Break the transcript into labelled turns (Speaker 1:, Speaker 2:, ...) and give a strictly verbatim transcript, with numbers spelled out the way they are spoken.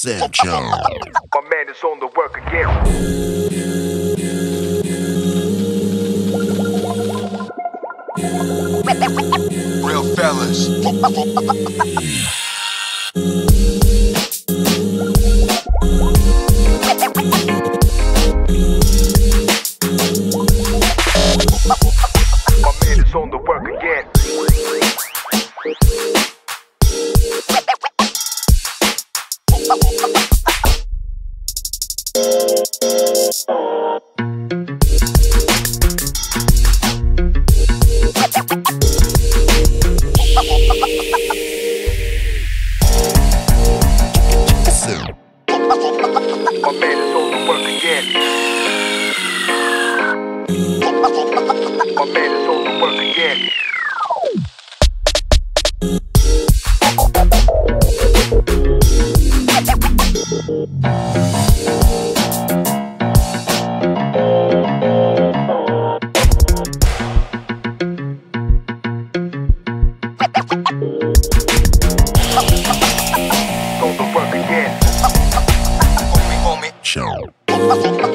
Speaker 1: Sancho.
Speaker 2: My man is on the work again.
Speaker 3: Real fellas.
Speaker 2: My man is on the work again. My man is on the work again. My man is on the work again. On the work again.
Speaker 3: Homie, homie.
Speaker 1: Show.